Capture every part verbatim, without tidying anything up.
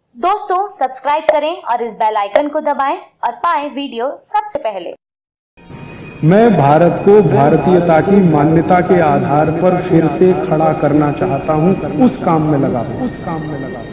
दोस्तों सब्सक्राइब करें और इस बेल आइकन को दबाएं और पाएं वीडियो सबसे पहले। मैं भारत को भारतीयता की मान्यता के आधार पर फिर से खड़ा करना चाहता हूं, उस काम में लगा हूं उस काम में लगा हूं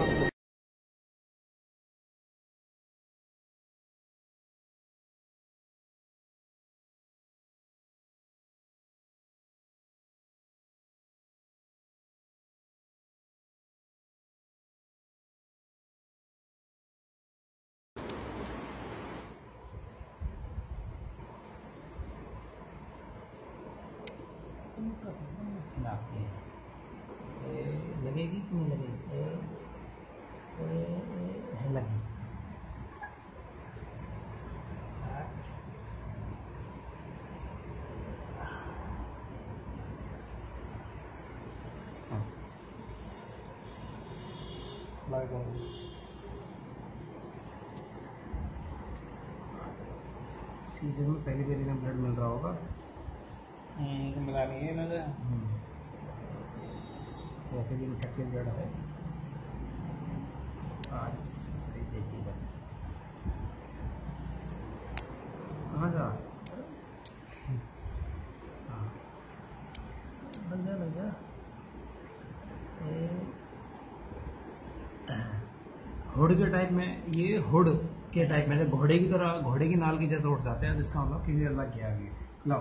लगेगी कि नहीं लगेगी? ए, ए, ए, लगी। सीजन में पहली पहली में ब्लड मिल रहा होगा। मिला नहीं है ना वैसे भी इन्फेक्टेड ब्लड है। आज देखिएगा कहाँ जा हाँ बन जा बन जा हुड के टाइप में, ये हुड के टाइप में घोड़े की तरह, घोड़े की नाल की जैसे उठ जाते हैं, जिसका मतलब क्लियर लग गया आगे। लो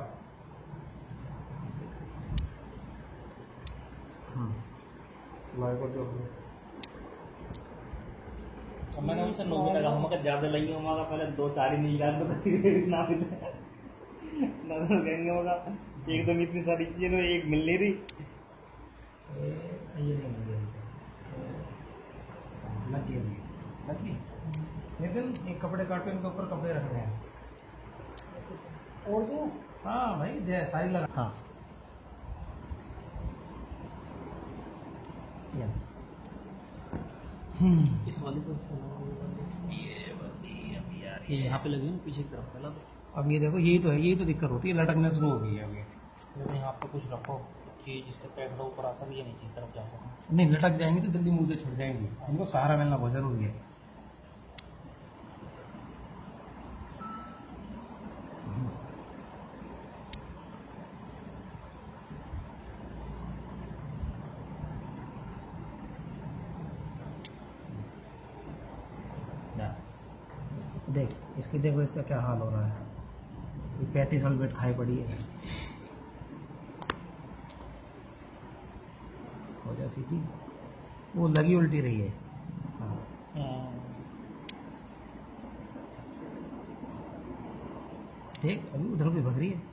मैंने उनसे नौ मिनट हम का ज्यादा लगी होगा, पहले दो चार ही नहीं याद बता ना नजर कहेंगे होगा एकदम इतनी सारी चीजें एक मिल नहीं रही। ये नहीं लगी लगी लगी लेकिन एक कपड़े काट के इनके ऊपर कपड़े रखने हैं और तो हाँ भाई जय सारी लगा। हाँ इस वाले को ये वाली अब यार ये यहाँ पे लगी पीछे की तरफ पहला तो अब ये देखो, यही तो है, यही तो दिक्कत होती है, लटकने शुरू हो गई है अभी। लेकिन यहाँ पे कुछ रखो कि जिससे पैर ऊपर आ सके, ये नीचे की तरफ जा सके। नहीं लटक जाएंगी तो जल्दी मुंह से छुट जाएंगी, इनको सहारा मिलना बहुत जरूरी है। देख इसकी, देखो इसका क्या हाल हो रहा है, ये पैंतीस साल बेट खाई पड़ी है। हो जा सीधी, वो लगी उल्टी रही है। हाँ देख अभी उधर भी भग रही है।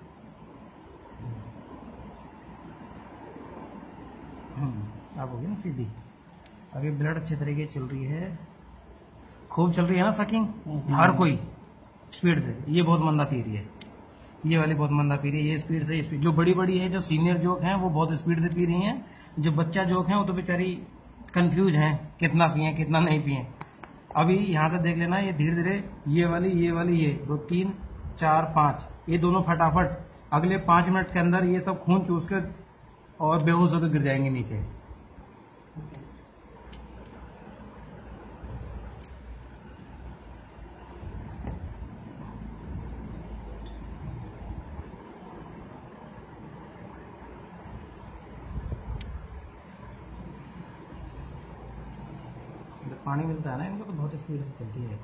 हम्म आप होगी ना सीधी। अभी ब्लड अच्छे तरीके चल रही है, खूब चल रही है ना सकिंग, हर कोई स्पीड से। ये बहुत मंदा पी रही है, ये वाली बहुत मंदा पी रही है, ये स्पीड से स्पीड। जो बड़ी बड़ी है, जो सीनियर जोक हैं वो बहुत स्पीड से पी रही हैं, जो बच्चा जोक हैं वो तो बेचारी कंफ्यूज हैं कितना पिए कितना नहीं पिए। अभी यहाँ से देख लेना, ये धीरे धीरे ये वाली ये वाली ये दो तीन चार पाँच, ये दोनों फटाफट अगले पाँच मिनट के अंदर ये सब खून चूस के और बेहोश होकर गिर जाएंगे नीचे। पानी मिलता है ना इनको तो बहुत स्पीड से चलती है।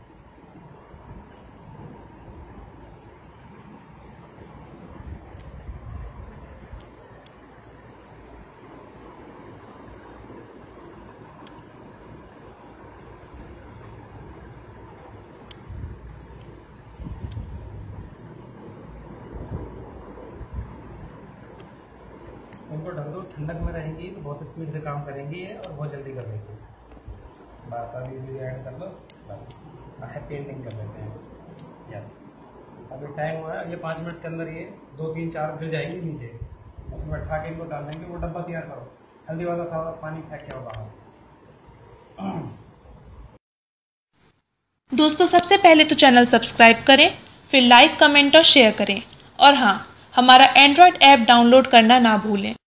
इनको ढंग दो, ठंडक में रहेंगी तो बहुत स्पीड से काम करेंगी और बहुत जल्दी कर देंगी। बात अभी भी ऐड कर लो, पेंटिंग कर लेते हैं। यस अभी टाइम हुआ है, ये पाँच मिनट के अंदर ये दो तीन चार गिर जाएंगे नीचे। उसमें उठा के इनको डाल देंगे। वो डब्बा तैयार करो, हल्दी वाला सारा पानी फेंक के बाहर। दोस्तों सबसे पहले तो चैनल सब्सक्राइब करें, फिर लाइक कमेंट और शेयर करें, और हाँ हमारा एंड्रॉयड ऐप डाउनलोड करना ना भूलें।